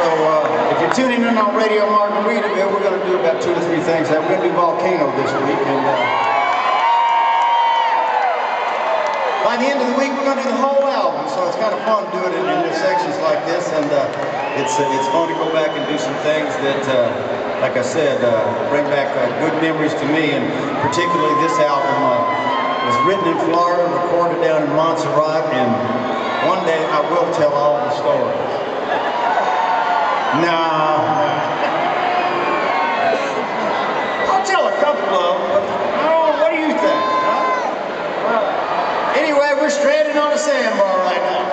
If you're tuning in on Radio Margaritaville, we're going to do about 2 to 3 things. We're going to do Volcano this week, and by the end of the week, we're going to do the whole album. So it's kind of fun to do it in sections like this, and it's fun to go back and do some things that, like I said, bring back good memories to me. And particularly this album was written in Florida, recorded down in Montserrat, and one day I will tell all the stories. Nah. I'll tell a couple of them, but what do you think? Huh? Anyway, we're stranded on a sandbar right now.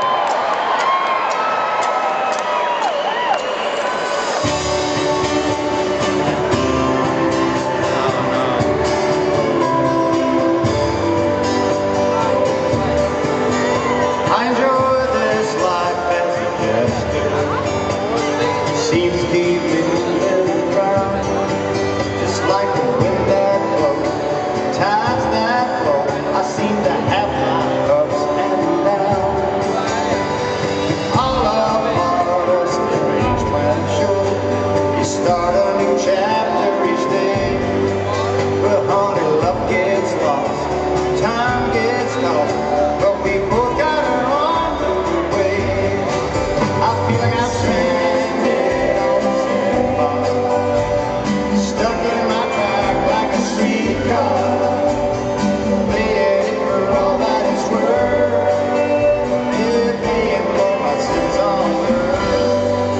I enjoy this life as a jester. Seems to keep me moving around, just like the wind that blows, tides that flow. I seem to have my ups and downs. All of our strange when sure you start a new chapter each day. But honey, love gets lost, time gets lost, but we both got our own way. I feel like I'm stranded on the sandbar, stuck in my track like a streetcar, paying for all that it's worth, paying for my sins on earth.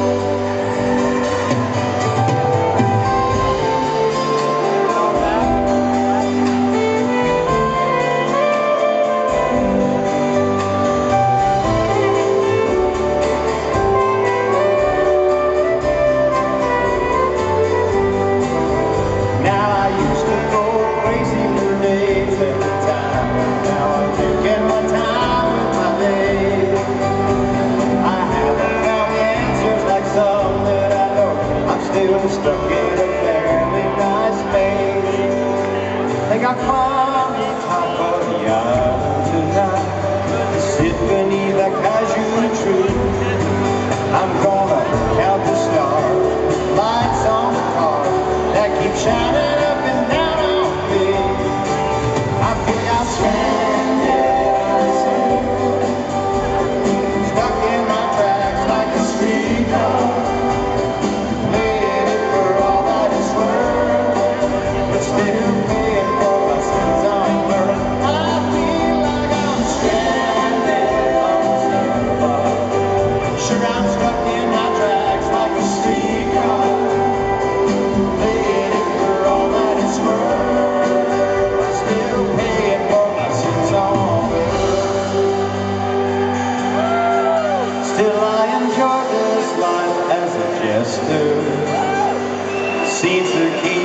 Now I used to go crazy for days at a time. Now I'm taking my time with my days. I haven't found the answers like some that I know. I'm still stuck in a fairly nice maze. Think I climbed the top of the island tonight to sit beneath that casual tree. I'm gonna count the stars, lights on the car that keep shining up and down on me. I feel I'm stranded, stuck in my tracks like a streetcar, waiting for all that it's worth, but still paying for my sins on earth. I feel like I'm stranded on the sandbar. Sure, I'm stuck in my tracks like a streetcar, waiting for all that it's worth, but still paying for my sins on earth. Still I enjoy this life as a jester. Seems to keep